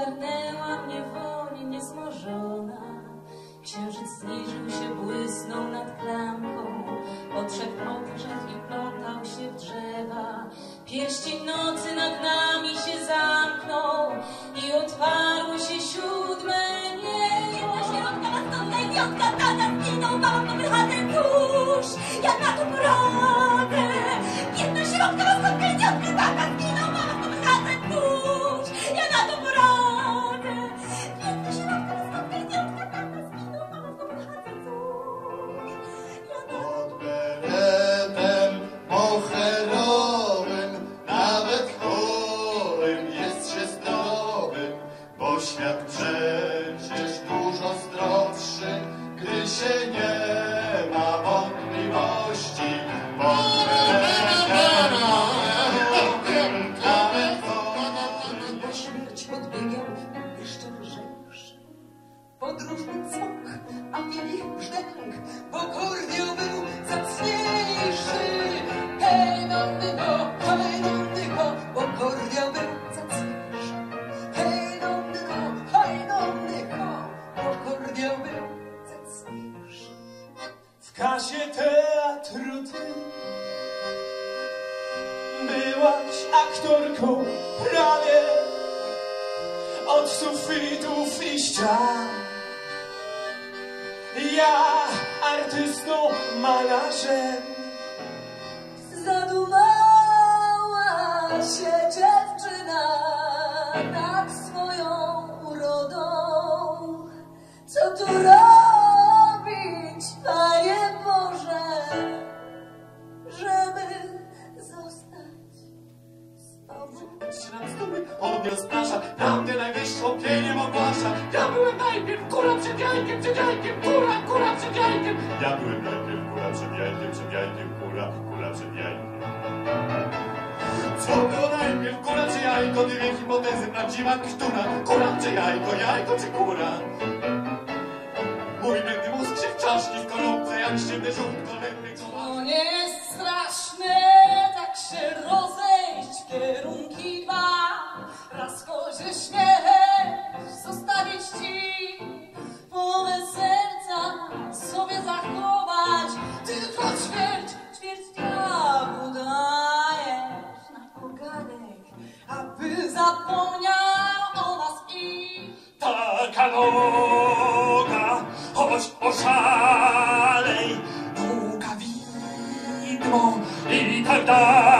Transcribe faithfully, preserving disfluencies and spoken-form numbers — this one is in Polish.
ogarnęła mnie woń niezmożona. Księżyc zniżył się, błysnął nad klamką, podszedł pod drzew i plątał się w drzewa. Pierścień nocy nad nami się zamknął i otwarły się siódme niebo. Środka następnej piątka, tata zginął, mama to wychadę tuż. Ja na to poradzę. Jedna środka następnej piątka, tata zginął, mama to wychadę tuż. Ja na to poradzę. Jedna środka następnej piątka, tata zginął, mama to wychadę tuż. Pod beretem moherowym, nawet chorym jest się zdrowym, bo świat przecież dużo zdrowszy, gdy się nie ma wątpliwości. Pod beretem moherowym, nawet chorym. Na śmierć podbiegał jeszcze lżejszy, podróżny cmok, a mieli brzdęk, bo kordiał był zacniejszy. Hej, nonny ho, hej, nonny ho, bo kordiał był zacniejszy. Hej, nonny ho, hej, nonny ho, bo kordiał był zacniejszy. W kasie teatru ty byłaś aktorką prawie od sufitów i ścian. Ja artystą, malarzem. Zadumała się dziewczyna nad swoją urodą. Co tu robić, Panie Boże, żeby zostać z Tobą? Się nam stówy, on mnie rozprasza, prawdę najwyższą pieniem ogłasza. Ja byłem najpierw kura przed jajkiem, przed jajkiem, kura, kura przed jajkiem. Ja byłem najpierw kura przed jajkiem, przed jajkiem, kura, kura przed jajkiem. Co było najpierw, kura czy jajko? Dwie hipotezy, prawdziwa która? Kura czy jajko, jajko czy kura? Mój mętny mózg się w czaszki w kolumce, jak ściemne żółtko lekkie koła. To nie jest straszne tak się rozejść w kierunki dwa. Raz kozie śmiech zostawić ci, połowę serca sobie zachować. Tylko ćwierć, ćwierć diabłu dajesz na pogadek, aby zapomniał o nas i Taka noga, choć oszalej, długa widmo i tak dalej.